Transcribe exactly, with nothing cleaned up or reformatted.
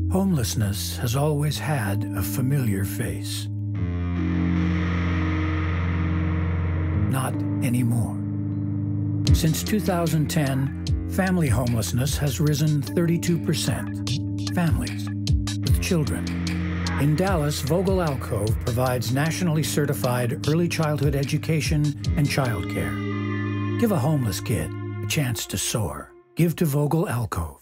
Homelessness has always had a familiar face. Not anymore. Since two thousand ten, family homelessness has risen thirty-two percent. Families with children. In Dallas, Vogel Alcove provides nationally certified early childhood education and childcare. Give a homeless kid a chance to soar. Give to Vogel Alcove.